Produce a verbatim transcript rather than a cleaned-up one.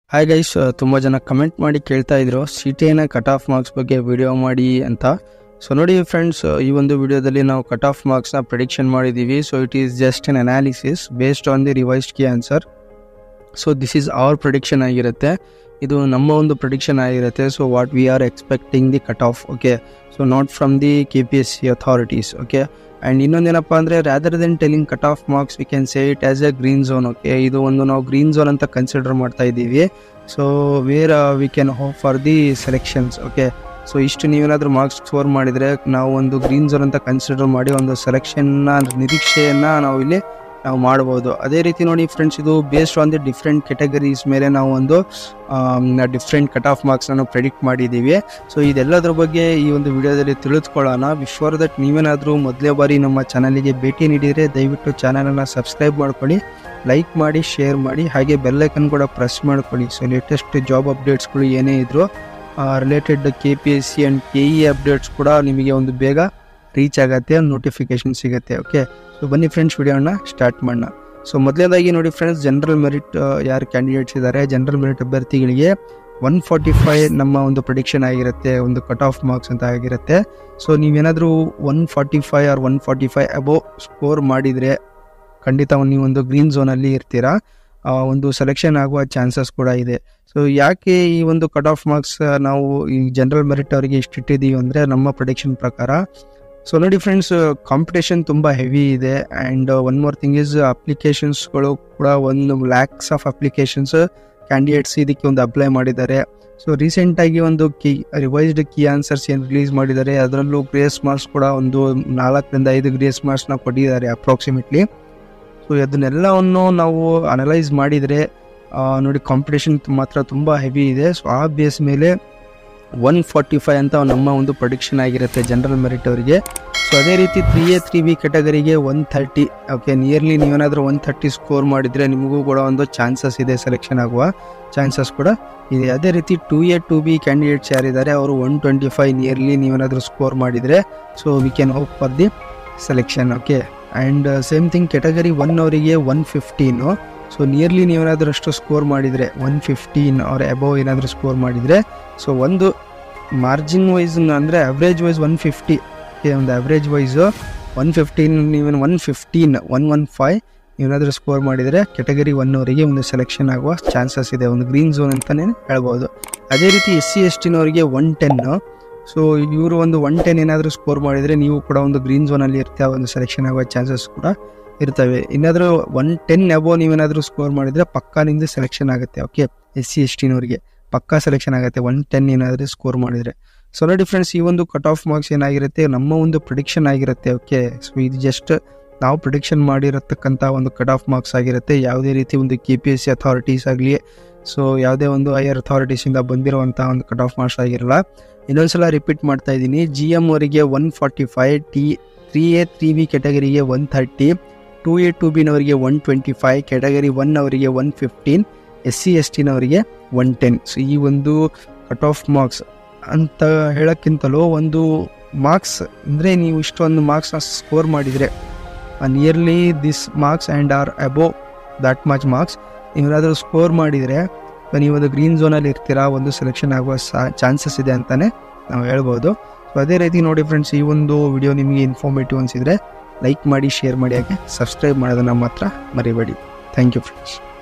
Hi guys, ತುಂಬ ಜನ comment ಮಾಡಿ ಕೇಳ್ತಾ ಇದ್ರು ಸಿ ಟಿ ಐನ ಕಟ್ ಆಫ್ ಮಾರ್ಕ್ಸ್ ಬಗ್ಗೆ ವಿಡಿಯೋ ಮಾಡಿ ಅಂತ. ಸೊ ನೋಡಿ ಫ್ರೆಂಡ್ಸ್, ಈ ಒಂದು ವಿಡಿಯೋದಲ್ಲಿ ನಾವು ಕಟ್ ಆಫ್ ಮಾರ್ಕ್ಸ್ನ ಪ್ರಿಡಿಕ್ಷನ್ ಮಾಡಿದ್ದೀವಿ. So it is just an analysis based on the revised key answer. So this is our prediction ಆಗಿರುತ್ತೆ, ಇದು ನಮ್ಮ ಒಂದು ಪ್ರಿಡಿಕ್ಷನ್ ಆಗಿರುತ್ತೆ. So what we are expecting the cut off, okay. So not from the K P S C authorities, okay. And ಇನ್ನೊಂದೇನಪ್ಪ ಅಂದರೆ, rather than telling cut off marks we can say it as a green zone, okay. ಇದು ಒಂದು ನಾವು green zone ಅಂತ consider ಮಾಡ್ತಾ ಇದ್ದೀವಿ. So where we can hope for the selections, okay. So ಇಷ್ಟು ನೀವೇನಾದರೂ ಮಾರ್ಕ್ಸ್ ಸ್ಕೋರ್ ಮಾಡಿದರೆ ನಾವು ಒಂದು ಗ್ರೀನ್ ಝೋನ್ ಅಂತ ಕನ್ಸಿಡರ್ ಮಾಡಿ ಒಂದು ಸೆಲೆಕ್ಷನ್ನ ನಿರೀಕ್ಷೆಯನ್ನು ನಾವು ಇಲ್ಲಿ ನಾವು ಮಾಡ್ಬೋದು. ಅದೇ ರೀತಿ ನೋಡಿ ಫ್ರೆಂಡ್ಸ್, ಇದು based on the different categories ಮೇಲೆ ನಾವು ಒಂದು ಡಿಫ್ರೆಂಟ್ ಕಟ್ ಆಫ್ ಮಾರ್ಕ್ಸ್ನ ಪ್ರೆಡಿಕ್ಟ್ ಮಾಡಿದ್ದೀವಿ. ಸೊ ಇದೆಲ್ಲದ್ರ ಬಗ್ಗೆ ಈ ಒಂದು ವಿಡಿಯೋದಲ್ಲಿ ತಿಳಿದುಕೊಳ್ಳೋಣ. ಬಿಫೋರ್ ದಟ್ ನೀವೇನಾದರೂ ಮೊದಲೇ ಬಾರಿ ನಮ್ಮ ಚಾನಲಿಗೆ ಭೇಟಿ ನೀಡಿದರೆ ದಯವಿಟ್ಟು ಚಾನಲನ್ನು ಸಬ್ಸ್ಕ್ರೈಬ್ ಮಾಡ್ಕೊಳ್ಳಿ, ಲೈಕ್ ಮಾಡಿ, ಶೇರ್ ಮಾಡಿ, ಹಾಗೆ ಬೆಲ್ಲೈಕನ್ ಕೂಡ ಪ್ರೆಸ್ ಮಾಡ್ಕೊಳ್ಳಿ. ಸೊ ಲೇಟೆಸ್ಟ್ ಜಾಬ್ ಅಪ್ಡೇಟ್ಸ್ಗಳು ಏನೇ ಇದ್ದರೂ related K P S C and K E updates ಕೂಡ ನಿಮಗೆ ಒಂದು ಬೇಗ ರೀಚ್ ಆಗುತ್ತೆ, ನೋಟಿಫಿಕೇಶನ್ ಸಿಗುತ್ತೆ, ಓಕೆ. ಸೊ ಬನ್ನಿ ಫ್ರೆಂಡ್ಸ್, ವಿಡಿಯೋನ ಸ್ಟಾರ್ಟ್ ಮಾಡೋಣ. ಸೊ ಮೊದಲನೇದಾಗಿ ನೋಡಿ ಫ್ರೆಂಡ್ಸ್, ಜನರಲ್ ಮೆರಿಟ್ ಯಾರು ಕ್ಯಾಂಡಿಡೇಟ್ಸ್ ಇದ್ದಾರೆ, ಜನರಲ್ ಮೆರಿಟ್ ಅಭ್ಯರ್ಥಿಗಳಿಗೆ ಒನ್ ಫಾರ್ಟಿ ಫೈವ್ ನಮ್ಮ ಒಂದು ಪ್ರಿಡಿಕ್ಷನ್ ಆಗಿರುತ್ತೆ, ಒಂದು ಕಟ್ ಆಫ್ ಮಾರ್ಕ್ಸ್ ಅಂತ ಆಗಿರುತ್ತೆ. ಸೊ ನೀವೇನಾದರೂ one forty five or one forty five above score ಮಾಡಿದರೆ ಖಂಡಿತ ನೀವು ಒಂದು ಗ್ರೀನ್ ಝೋನಲ್ಲಿ ಇರ್ತೀರಾ, ಒಂದು ಸೆಲೆಕ್ಷನ್ ಆಗುವ ಚಾನ್ಸಸ್ ಕೂಡ ಇದೆ. ಸೊ ಯಾಕೆ ಈ ಒಂದು ಕಟ್ ಆಫ್ ಮಾರ್ಕ್ಸ್ ನಾವು ಈ ಜನರಲ್ ಮೆರಿಟ್ ಅವರಿಗೆ ಇಷ್ಟಿಟ್ಟಿದ್ದೀವಿ ಅಂದರೆ, ನಮ್ಮ ಪ್ರಿಡಿಕ್ಷನ್ ಪ್ರಕಾರ. ಸೊ ನೋಡಿ ಫ್ರೆಂಡ್ಸ್, ಕಾಂಪಿಟೇಷನ್ ತುಂಬ ಹೆವಿ ಇದೆ. And one more thing is, ಅಪ್ಲಿಕೇಶನ್ಸ್ಗಳು ಕೂಡ ಒಂದು ಲ್ಯಾಕ್ಸ್ ಆಫ್ ಅಪ್ಲಿಕೇಶನ್ಸ್ ಕ್ಯಾಂಡಿಡೇಟ್ಸ್ ಇದಕ್ಕೆ ಒಂದು ಅಪ್ಲೈ ಮಾಡಿದ್ದಾರೆ. ಸೊ ರೀಸೆಂಟಾಗಿ ಒಂದು ಕೀ ರಿವೈಸ್ಡ್ ಕೀ ಆನ್ಸರ್ಸ್ ಏನು ರಿಲೀಸ್ ಮಾಡಿದ್ದಾರೆ, ಅದರಲ್ಲೂ ಗ್ರೇಸ್ ಮಾರ್ಕ್ಸ್ ಕೂಡ ಒಂದು ನಾಲ್ಕರಿಂದ ಐದು ಗ್ರೇಸ್ ಮಾರ್ಕ್ಸ್ನ ಕೊಟ್ಟಿದ್ದಾರೆ ಅಪ್ರಾಕ್ಸಿಮೇಟ್ಲಿ. ಸೊ ಅದನ್ನೆಲ್ಲವನ್ನು ನಾವು ಅನಲೈಸ್ ಮಾಡಿದರೆ ನೋಡಿ, ಕಾಂಪಿಟೇಷನ್ ಮಾತ್ರ ತುಂಬ ಹೆವಿ ಇದೆ. ಸೊ ಆ ಬೇಸ್ ಮೇಲೆ ಒನ್ ಫಾರ್ಟಿ ಫೈವ್ ಅಂತ ನಮ್ಮ ಒಂದು ಪ್ರೊಡಿಕ್ಷನ್ ಆಗಿರುತ್ತೆ ಜನರಲ್ ಮೆರಿಟ್ ಅವರಿಗೆ. ಸೊ ಅದೇ ರೀತಿ ತ್ರೀ ಎ ತ್ರೀ ಬಿ ಕೆಟಗರಿಗೆ ಒನ್ ಥರ್ಟಿ, ಓಕೆ. ನಿಯರ್ಲಿ ನೀವೇನಾದರೂ ಒನ್ ಥರ್ಟಿ ಸ್ಕೋರ್ ಮಾಡಿದರೆ ನಿಮಗೂ ಕೂಡ ಒಂದು ಚಾನ್ಸಸ್ ಇದೆ, ಸೆಲೆಕ್ಷನ್ ಆಗುವ ಚಾನ್ಸಸ್ ಕೂಡ ಇದೆ. ಅದೇ ರೀತಿ two A two B candidates ಯಾರಿದ್ದಾರೆ ಅವರು ಒನ್ ಟ್ವೆಂಟಿ ಫೈವ್ ನಿಯರ್ಲಿ ನೀವೇನಾದರೂ ಸ್ಕೋರ್ ಮಾಡಿದರೆ so we can hope for the selection, okay. And same thing category one ಅವರಿಗೆ ಒನ್ ಫಿಫ್ಟೀನು. ಸೊ ನಿಯರ್ಲಿ ನೀವೇನಾದರೂ ಅಷ್ಟು ಸ್ಕೋರ್ ಮಾಡಿದರೆ ಒನ್ ಫಿಫ್ಟೀನ್ ಅವ್ರ ಅಬೋವ್ ಏನಾದರೂ ಸ್ಕೋರ್ ಮಾಡಿದರೆ, ಸೊ ಒಂದು ಮಾರ್ಜಿನ್ ವೈಸ್ ಅಂದರೆ average wise one fifty, okay. ಒಂದು ಅವ್ರೇಜ್ ವೈಸು ಒನ್ ಫಿಫ್ಟೀನ್ ನೀವೇನು one fifteen one one five ನೀವೇನಾದರೂ ಸ್ಕೋರ್ ಮಾಡಿದರೆ ಕೆಟಗರಿ ಒನ್ ಅವರಿಗೆ ಒಂದು ಸೆಲೆಕ್ಷನ್ ಆಗುವ ಚಾನ್ಸಸ್ ಇದೆ, ಒಂದು ಗ್ರೀನ್ ಝೋನ್ ಅಂತಲೇ ಹೇಳ್ಬೋದು. ಅದೇ ರೀತಿ ಎಸ್ ಸಿ ಎಸ್ ಟಿನವರಿಗೆ ಒನ್ ಟೆನ್ನು. ಸೊ ಇವರು ಒಂದು ಒನ್ ಟೆನ್ ಏನಾದರೂ ಸ್ಕೋರ್ ಮಾಡಿದರೆ ನೀವು ಕೂಡ ಒಂದು ಗ್ರೀನ್ ಝೋನಲ್ಲಿ ಇರ್ತೀವಿ, ಒಂದು ಸೆಲೆಕ್ಷನ್ ಆಗುವ ಚಾನ್ಸಸ್ ಕೂಡ ಇರ್ತವೆ. ಇನ್ನಾದರೂ ಒನ್ ಟೆನ್ ಅಬೋ ನೀವೇನಾದರೂ ಸ್ಕೋರ್ ಮಾಡಿದರೆ ಪಕ್ಕಾ ನಿಮ್ಮದು ಸೆಲೆಕ್ಷನ್ ಆಗುತ್ತೆ, ಓಕೆ. ಎಸ್ ಸಿ ಎಸ್ ಟಿನವರಿಗೆ ಪಕ್ಕಾ ಸೆಲೆಕ್ಷನ್ ಆಗುತ್ತೆ ಒನ್ ಟೆನ್ ಏನಾದರೂ ಸ್ಕೋರ್ ಮಾಡಿದರೆ. ಸೊ ನೋಡಿ ಫ್ರೆಂಡ್ಸ್, ಈ ಒಂದು ಕಟ್ ಆಫ್ ಮಾರ್ಕ್ಸ್ ಏನಾಗಿರುತ್ತೆ ನಮ್ಮ ಒಂದು ಪ್ರಿಡಿಕ್ಷನ್ ಆಗಿರುತ್ತೆ, ಓಕೆ. ಸೊ ಇದು ಜಸ್ಟ್ ನಾವು ಪ್ರಿಡಿಕ್ಷನ್ ಮಾಡಿರತಕ್ಕಂಥ ಒಂದು ಕಟ್ ಆಫ್ ಮಾರ್ಕ್ಸ್ ಆಗಿರುತ್ತೆ. ಯಾವುದೇ ರೀತಿ ಒಂದು K P S C authorities ಆಗಲಿ, ಸೊ ಯಾವುದೇ ಒಂದು ಹೈಯರ್ ಅಥಾರಿಟೀಸಿಂದ ಬಂದಿರುವಂಥ ಒಂದು ಕಟ್ ಆಫ್ ಮಾರ್ಕ್ಸ್ ಆಗಿರಲ್ಲ. ಇನ್ನೊಂದ್ಸಲ ರಿಪೀಟ್ ಮಾಡ್ತಾ ಇದ್ದೀನಿ, ಜಿ ಎಮ್ ಅವರಿಗೆ one forty five, T three A three B ಕೆಟಗರಿಗೆ one thirty, two A two ಬಿನವರಿಗೆ one twenty five, category one ಅವರಿಗೆ one fifteen, S C S ಟಿನವರಿಗೆ ಒನ್ ಟೆನ್. ಸೊ ಈ ಒಂದು ಕಟ್ ಆಫ್ ಮಾರ್ಕ್ಸ್ ಅಂತ ಹೇಳೋಕ್ಕಿಂತಲೂ ಒಂದು marks ಅಂದರೆ, ನೀವು ಇಷ್ಟೊಂದು ಮಾರ್ಕ್ಸ್ನ ಸ್ಕೋರ್ ಮಾಡಿದರೆ nearly this marks and or above that much marks ನೀವೇನಾದರೂ ಸ್ಕೋರ್ ಮಾಡಿದರೆ ನೀವೊಂದು ಗ್ರೀನ್ ಝೋನಲ್ಲಿ ಇರ್ತೀರಾ, ಒಂದು ಸೆಲೆಕ್ಷನ್ ಆಗುವ ಚಾನ್ಸಸ್ ಇದೆ ಅಂತಲೇ ನಾವು ಹೇಳ್ಬೋದು. ಸೊ ಅದೇ ರೀತಿ ನೋಡಿ ಫ್ರೆಂಡ್ಸ್, ಈ ಒಂದು ವಿಡಿಯೋ ನಿಮಗೆ ಇನ್ಫಾರ್ಮೇಟಿವ್ ಅನಿಸಿದರೆ ಲೈಕ್ ಮಾಡಿ, ಶೇರ್ ಮಾಡಿ, ಹಾಗೆ ಸಬ್ಸ್ಕ್ರೈಬ್ ಮಾಡೋದನ್ನು ಮಾತ್ರ ಮರಿಬೇಡಿ. Thank you friends.